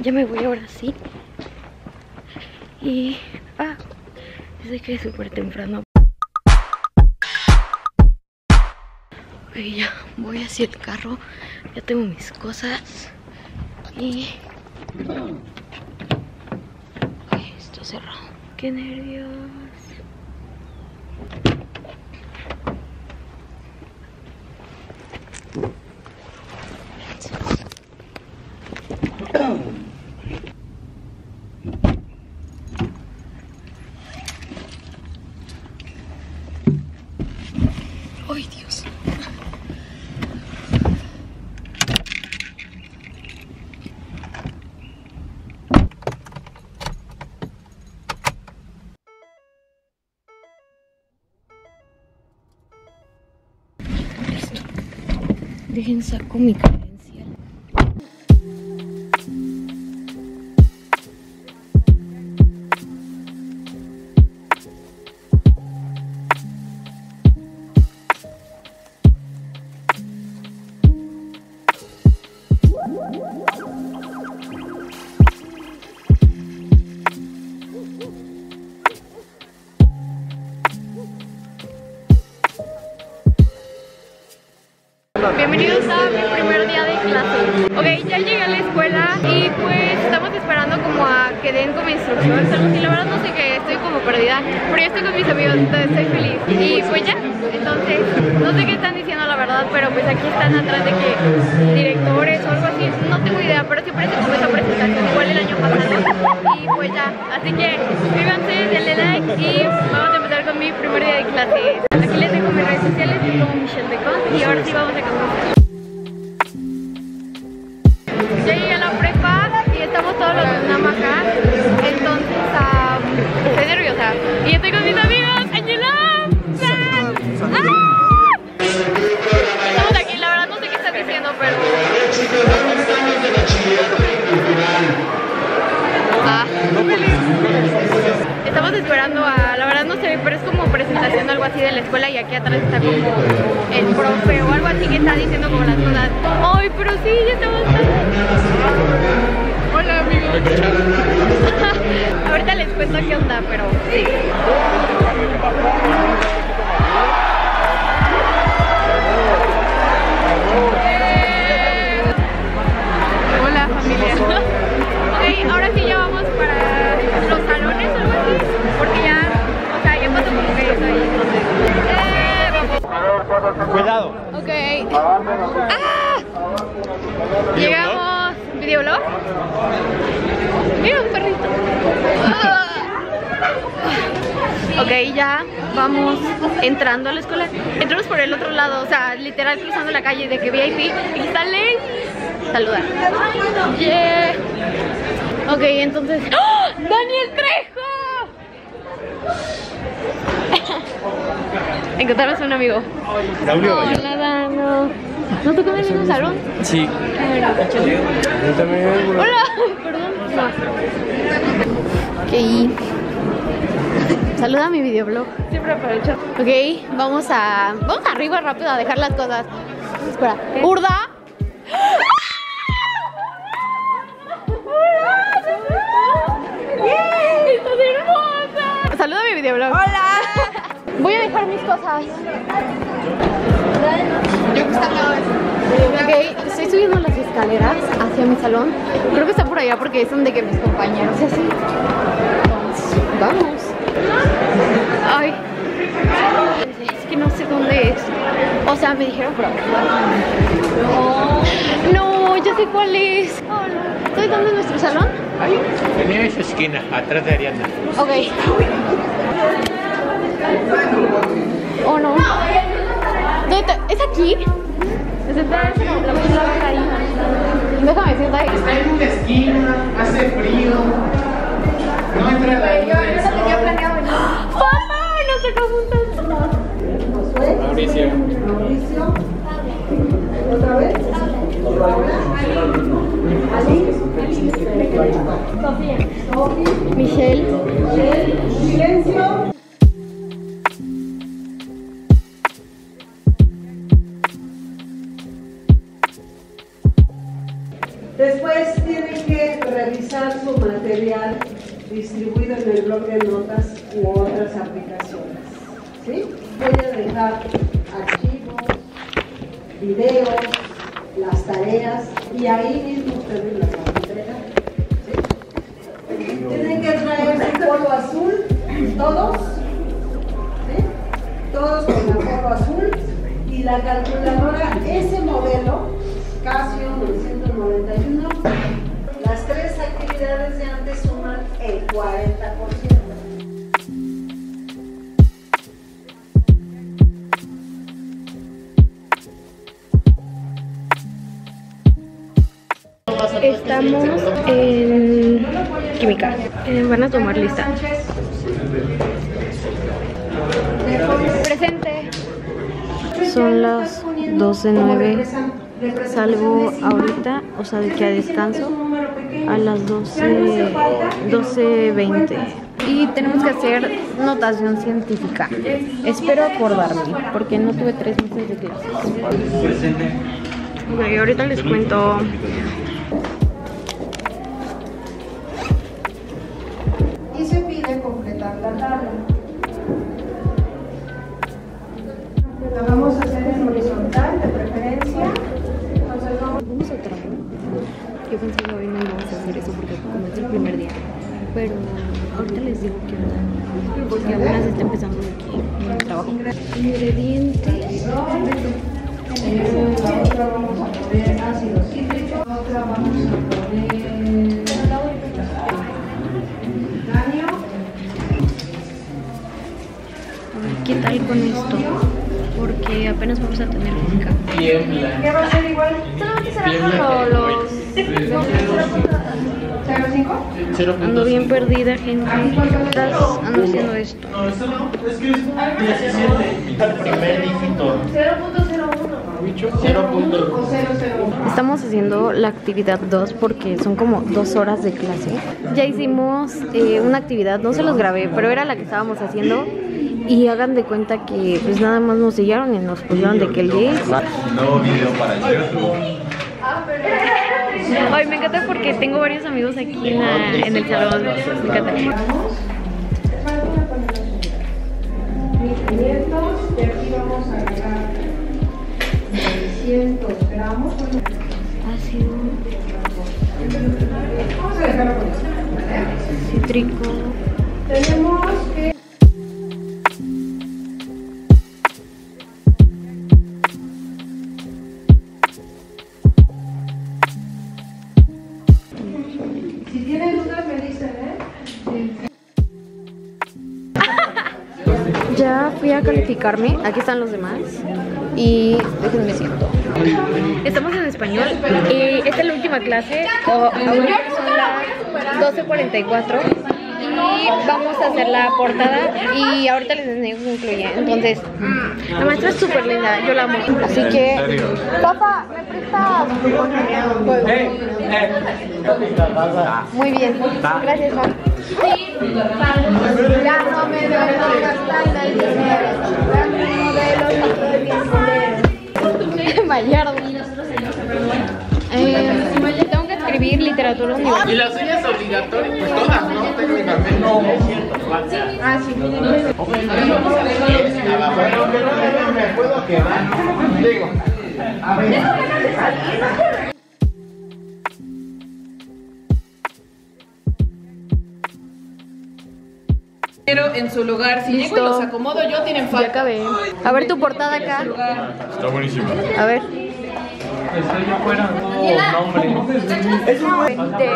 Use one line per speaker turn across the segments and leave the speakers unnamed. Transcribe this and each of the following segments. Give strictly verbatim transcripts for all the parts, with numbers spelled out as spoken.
ya me voy ahora sí. Y... ah, sé que es súper temprano. Ok, ya voy hacia el carro. Ya tengo mis cosas. Y... ok, está cerrado. Qué nervios. ¡Ay, Dios! Listo. Dejen saco mi credencial. Bienvenidos a mi primer día de clase. Ok, ya llegué a la escuela y pues estamos esperando como a que den como instrucciones. Y la verdad no sé qué, estoy como perdida. Pero yo estoy con mis amigos, entonces estoy feliz. Y pues ya, entonces no sé qué están diciendo la verdad, pero pues aquí están atrás de que directores o algo así. No tengo idea, pero siempre se come esa presentación igual el año pasado. Y pues ya, así que suscríbanse, denle like y vamos a empezar con mi primer día de clase. Aquí les dejo mis redes sociales, soy como Michelle Decon y ahora sí vamos a comenzar. Ya llegué a la prepa y estamos todos los de Namaha, entonces um, estoy nerviosa y estoy con mis amigos. ¡Angela! ¡Ah! Estamos aquí, la verdad no sé qué están diciendo, pero... ah, estamos esperando a, la verdad no sé, pero es como presentación o algo así de la escuela y aquí atrás está como el profe o algo así que está diciendo como las cosas. Ay, pero sí, ya estamos... hola amigos. Ahorita les cuento qué onda, pero sí. Hola familia. Ok, ahora sí ya vamos para los salones o algo así, porque ya, o sea, ya pasó como que eso ahí, entonces... Eh, vamos.
Cuidado.
Ok. ¡Ah! Llegamos. ¿Videoblog? Mira un perrito. Ah. Ok, ya vamos entrando a la escuela. Entramos por el otro lado, o sea, literal cruzando la calle de que V I P. Y salen. Saludar. Yeah. Ok, entonces... ¡oh! ¡Daniel Trejo! Encontramos a un amigo. Hola, Dano. ¿No tocó en el mismo salón?
Sí.
Hola. Perdón. No. Ok. Saluda a mi videoblog. Siempre aprovecho. Ok, vamos a... vamos arriba rápido a dejar las cosas. Espera. ¿Urda? ¡Estás hermosa! Saluda a mi videoblog. ¡Hola! Voy a dejar mis cosas. Ok, estoy subiendo las escaleras hacia mi salón. Creo que está por allá porque son de que mis compañeros y así. Entonces, vamos. Ay, es que no sé dónde es. O sea, me dijeron por acá. No, ya sé cuál es. Hola. ¿Sabes dónde es nuestro salón?
Ahí, en esa esquina, atrás de Ariana.
Ok. Oh no. ¿Dónde está? ¿Es aquí? ¿Es la puerta ahí? Déjame sentar ahí.
Está en una esquina, hace frío. No entra la luz.
Yo no tenía planeado venir. ¡Papá! ¡Nos tocó juntos!
Mauricio.
Mauricio. ¿Otra vez? Ali.
Sofía.
Sofía.
Michelle.
Michelle. Silencio. Después tienen que revisar revisar su material distribuido en el blog de notas u otras aplicaciones. ¿Sí? Puede dejar archivos, videos, las tareas y ahí mismo ustedes las van a entregar. ¿Sí? Tienen que traer su polo azul, todos, ¿sí? Todos con la polo azul y la calculadora, ese modelo Casio novecientos noventa y uno, las tres actividades de antes suman el cuarenta por ciento.
Estamos en química. Eh, van a tomar lista. Presente. Son las doce nueve. Salgo ahorita, o sea, de que a descanso a las doce, doce veinte. Y tenemos que hacer notación científica. Espero acordarme, porque no tuve tres meses de clases. Ok, ahorita les cuento.
Y se pide completar la tabla. La vamos a hacer en horizontal, de preferencia. Entonces vamos,
Vamos a otra. Yo pensé que hoy no íbamos a hacer eso porque como es el primer día. Pero ahorita les digo qué onda. Porque apenas está empezando aquí el trabajo. Ingredientes.
otra vamos a poner ácido cítrico, otra vamos a poner daño.
A ver qué tal con esto. Porque apenas vamos a tener física.
¿Qué va a ser igual?
Solamente será como los.
¿cero cinco?
Ando bien perdida, gente. Estás ando haciendo esto.
No, eso no, es que es el primer dígito.
cero punto cero uno.
cero punto
O cero cero uno.
Estamos haciendo la actividad dos porque son como dos horas de clase. Ya hicimos eh, una actividad, no se los grabé, pero era la que estábamos haciendo. Y hagan de cuenta que pues nada más nos sellaron y nos pusieron de que el diez.
Nuevo video para el YouTube.
Ay, me encanta porque tengo varios amigos aquí en, la, en el salón. Me encanta.
mil quinientos y aquí vamos a agregar seiscientos gramos.
Ácido
Vamos a dejarlo con esto, ¿vale?
cítrico.
Tenemos que si tienen dudas me dicen, ¿eh?
Ya fui a calificarme, aquí están los demás y déjenme siento. Estamos en español y esta es la última clase, o ahorita son las doce cuarenta y cuatro y vamos a hacer la portada y ahorita les enseño cómo incluye. Entonces, la maestra es súper linda, yo la amo. Así que, papá, ¿me prestas? Muy bien, gracias, Juan.
Ya no me debo gastar el dinero. Dame modelos y estoy bien culero.
Mayardo. Eh, tengo que escribir literatura universal.
Y las uñas obligatorias, pues todas, ¿no? Técnicamente. No,
Ah, sí.
Pero que no me puedo quedar. Digo, a ver.
Pero en su lugar, si llego y los acomodo yo, tienen
Ya
falta.
acabé. A ver tu portada acá.
Está buenísimo.
A ver.
Estoy yo fuera. No, nombre.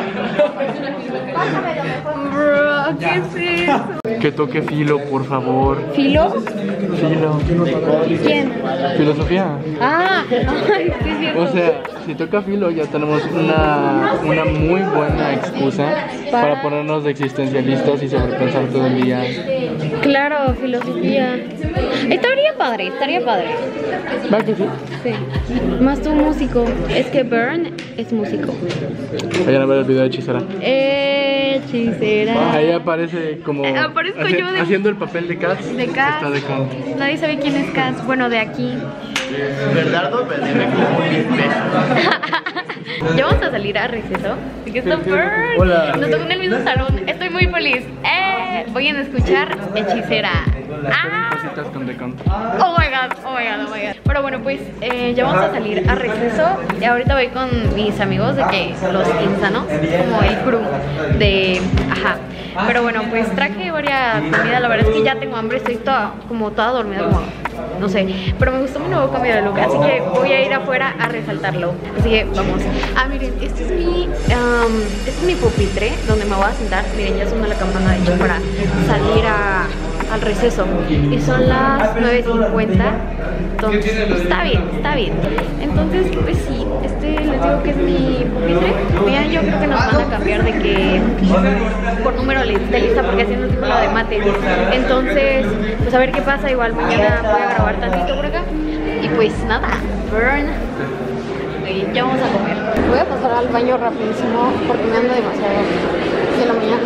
Bro, ¿qué es eso?
Que toque filo, por favor.
¿Filo?
Filo.
¿Quién?
Filosofía.
Ah, ay, sí es cierto.
O sea, si toca filo ya tenemos una, una muy buena excusa para ponernos de existencialistas y sobrepensar todo el día.
Claro, filosofía. Estaría padre, estaría padre.
¿Va que sí?
Sí. Más tú músico. Es que Burn es músico.
Vayan a ver el video de Hechicera.
Hechicera.
Ahí aparece como
Eh, aparezco
haci-
yo de-
haciendo el papel de Cass.
De Cass.
Está de Cass.
Nadie sabe quién es Cass. Bueno, de aquí.
Bernardo me debe como mil pesos.
Ya vamos a salir a receso. Aquí está Bird.
Hola.
Nos tocó en el mismo salón. Estoy muy feliz. ¡Eh! Voy a escuchar Hechicera. ¡Ah!
Cositas con Recon.
Oh my god, oh my god, oh my god. Pero bueno, pues eh, ya vamos a salir a receso. Y ahorita voy con mis amigos de que los insanos, como el crew de ajá. Pero bueno, pues traje varias comidas. La verdad es que ya tengo hambre, estoy toda, como toda dormida, como no sé. Pero me gustó mi nuevo cambio de look, así que voy a ir afuera a resaltarlo. Así que vamos. Ah, miren, este es mi, um, este es mi pupitre donde me voy a sentar. Miren, ya sonó la campana de hecho para salir a al receso y son las nueve cincuenta, entonces pues, está bien, está bien. Entonces pues sí, este les digo que es mi pupitre. Mira, yo creo que nos van a cambiar de que por número de lista porque así no tengo lo de mate. Entonces pues a ver qué pasa, igual mañana voy a grabar tantito por acá y pues nada, burn. Okay, ya vamos a comer. Voy a pasar al baño rapidísimo porque me ando demasiado de la mañana.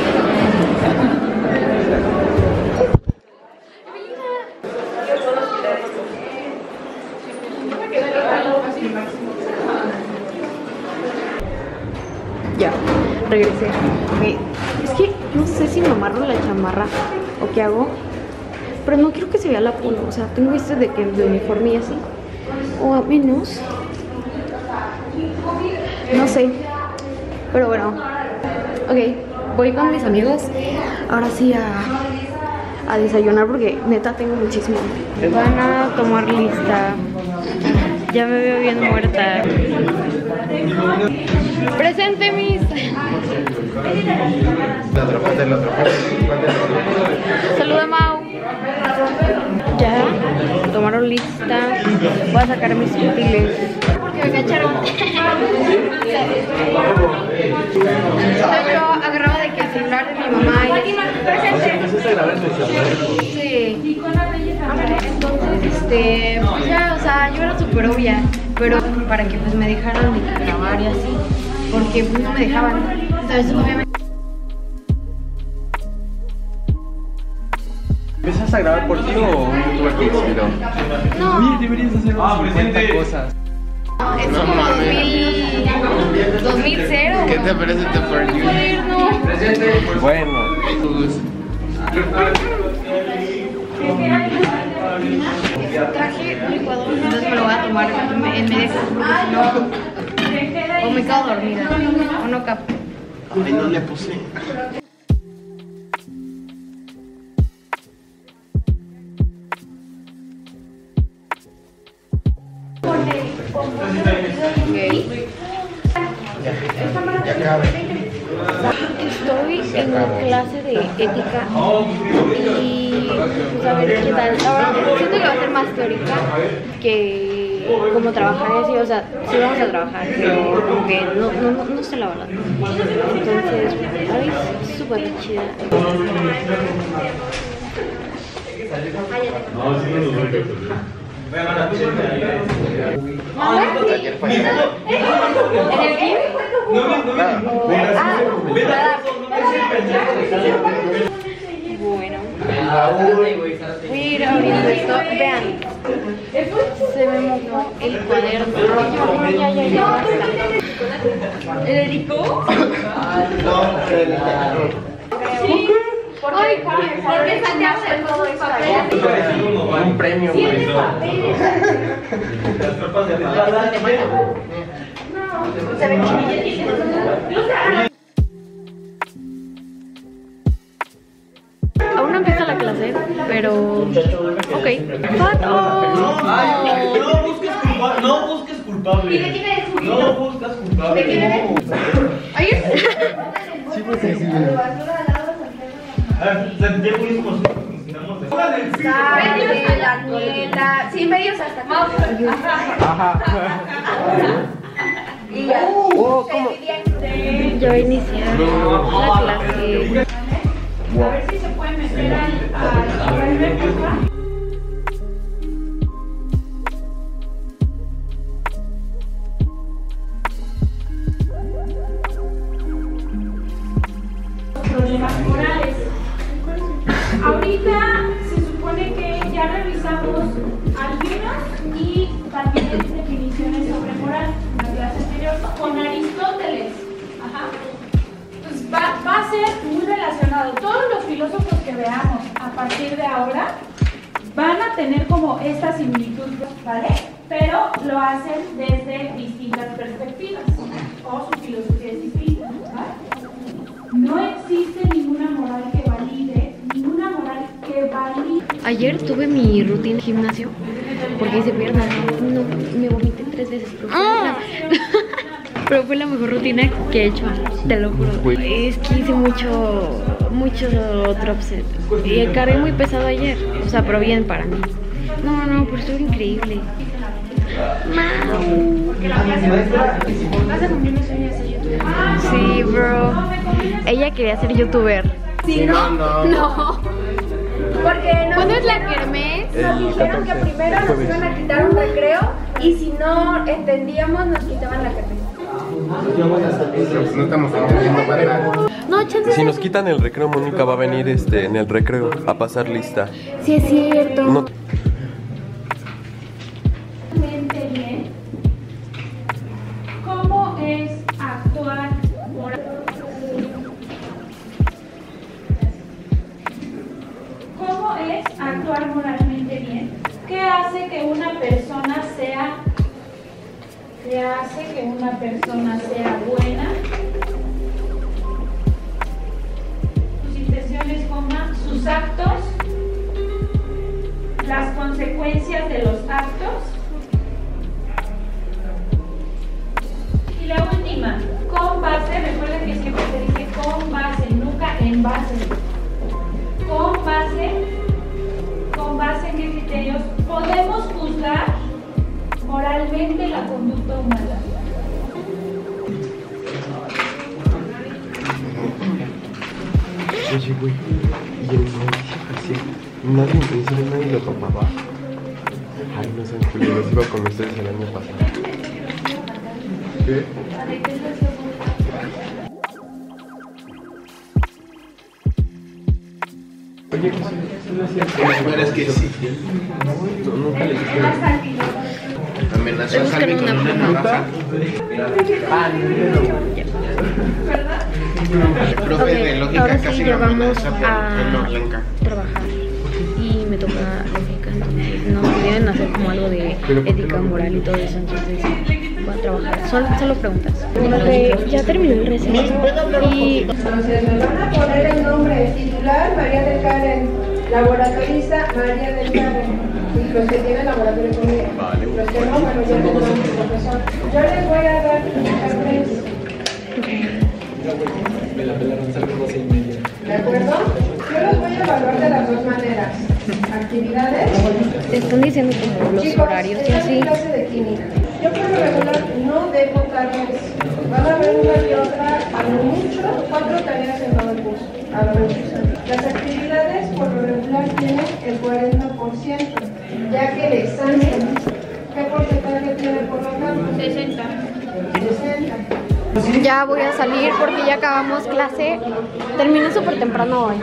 Ya, regresé. Okay. Es que no sé si me amarro la chamarra o qué hago, pero no quiero que se vea la polo. O sea, tengo este de que de uniforme y así, o a menos, no sé. Pero bueno, ok, voy con mis amigos ahora sí a, a desayunar porque neta tengo muchísimo. Van a tomar lista. Ya me veo bien muerta. Presente, mis. Saluda, Mau. Ya tomaron lista. Voy a sacar mis útiles porque me cacharon. Yo agarraba de que el celular de mi mamá y presente. Sí. Entonces, este, pues ya, o sea, yo era súper obvia, pero para que pues me dejaran de grabar y así, porque pues no me dejaban. Entonces, obviamente.
¿Empezaste a grabar por ti o un youtuber te inspiró?
No.
Oye, deberías hacer unas cincuenta cosas.
Es como dos mil, dos mil cero.
¿Qué te parece este for you?
No.
Bueno,
Traje licuador, entonces me lo voy a tomar en media, porque si no, o me quedo dormida, o no capo.
Ay, no le puse.
Estoy en una clase de ética y pues a ver qué tal. La verdad siento que va a ser más teórica que como trabajar y así, o sea, sí vamos a trabajar, pero como que no, no, no, no sé la verdad. Entonces, ay, es súper chida.
Ayer fue ayer.
¿En el gym? Ah, bueno, voy a ir abriendo esto. Vean, se me mojó el cuaderno. Ya, ya, ya, basta. ¿El Erico? Sí. Ay, porque Santiago de todo es papel.
Un premio.
Las tropas de
Se ve chiquito. Aún no empieza la clase, pero ok. ¡Pato!
No busques culpable. No busques culpable.
¿Y de quién eres, Julito?
No buscas culpable.
¿De quién eres? ¿Ayer?
sí, pues sí, sí.
Santiago y como nosotros nos tiramos de.
Medios a Daniela. Sí, medios hasta acá.
Ajá.
Y ya.
Oh, ¿cómo?
Ya va a iniciar la clase.
A ver si se puede meter al, al primer programa. Problemas morales. Ahorita se supone que ya revisamos algunas y también definiciones sobre moral. En la clase anterior partir de ahora van a tener como esta similitud, ¿vale? Pero lo hacen desde distintas perspectivas o su filosofía es distinta, ¿vale? No existe ninguna moral que valide, ninguna moral que valide.
Ayer tuve mi rutina de gimnasio porque hice piernas. No, me vomité tres veces. Pero fue, la, pero fue la mejor rutina que he hecho, te lo juro. Es que hice mucho, mucho drop set. Y cargué muy pesado ayer. O sea, pero bien para mí. No, no, pero estuvo increíble. Mau. ¿Vas a cumplir mi sueño de ser youtuber? Sí, bro. Ella quería ser youtuber.
Si no, no.
No.
Porque nos
¿Cuándo es la kermés?
nos dijeron que primero nos iban a quitar un recreo y si no entendíamos nos quitaban la kermés.
No estamos entendiendo para nada.
No, chance.
Si nos quitan el recreo, Mónica va a venir este, en el recreo a pasar lista.
Sí, es cierto.
No.
Bien. ¿Cómo es actuar moral? ¿Cómo es actuar moralmente bien? ¿Qué hace que una persona sea ¿Qué hace que una persona sea buena? Sus intenciones, coma, sus actos, las consecuencias de los actos. Y la última, con base, recuerden que siempre se dice con base, nunca en base. Con base, con base en qué criterios podemos juzgar moralmente la conducta humana.
Oye, güey, y el así, nadie, en serio nadie lo tomaba. Ay, no sean culeros, iba con ustedes el año pasado. ¿Qué? Oye, ¿qué
Pero es que sí.
no, nunca le dije.
Amenazó a Salvi con una navaja. El profe
Ok,
de lógica
ahora sí
casi
ya
lo
vamos
amenaza por pelo
a
blanca.
trabajar y me toca lógica, entonces nos pidieron hacer como algo de ética, moral y todo eso, entonces voy a trabajar, solo, solo preguntas. Ok, ya terminó el receso y...
Entonces me van a poner el nombre titular, María del Carmen, laboratorista, María del Carmen. Y los que tienen laboratorio conmigo. Vale. Los que no, bueno, ya tendrán su profesor. Yo les voy a dar tres. ¿De acuerdo? Yo los voy a evaluar de las dos maneras. Actividades.
Te están diciendo como los
Chicos,
horarios y
esta es
así.
clase de química. Yo por lo regular no dejo tareas. Van a haber una que otra, a lo mucho, cuatro tareas en todo el curso. A lo mucho. Las actividades por lo regular tienen el cuarenta por ciento, ya que el examen, ¿qué porcentaje tiene por lo tanto?
sesenta.
sesenta.
Ya voy a salir porque ya acabamos clase. Terminé súper temprano hoy.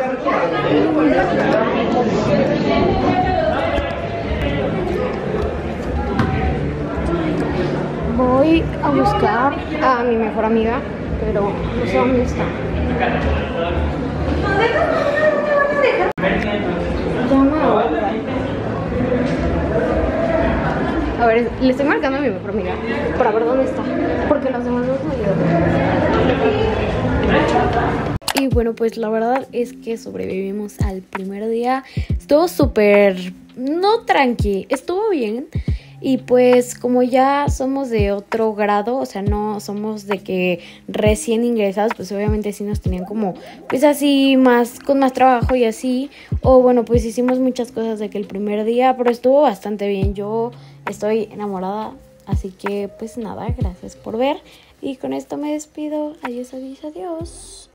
Voy a buscar a mi mejor amiga, pero no sé dónde está. Llama a otra. A ver, le estoy marcando a mi mejor amiga para ver dónde está, porque los demás no se me ayudan. Y bueno, pues la verdad es que sobrevivimos al primer día. Estuvo súper, no tranqui, estuvo bien. Y pues como ya somos de otro grado, o sea, no somos de que recién ingresados, pues obviamente sí nos tenían como, pues así, más con más trabajo y así. O bueno, pues hicimos muchas cosas de que el primer día, pero estuvo bastante bien. Yo estoy enamorada, así que pues nada, gracias por ver. Y con esto me despido. Adiós, adiós, adiós.